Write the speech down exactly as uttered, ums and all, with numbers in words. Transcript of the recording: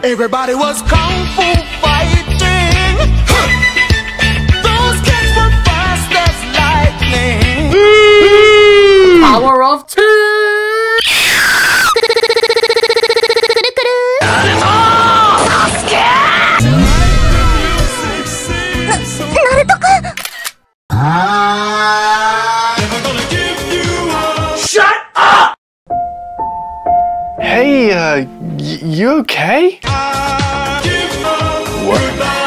Everybody was kung fu fighting. Those kids were fast as lightning. Power of two. Shut up! Hey, uh, y you okay? I give up What? goodbye.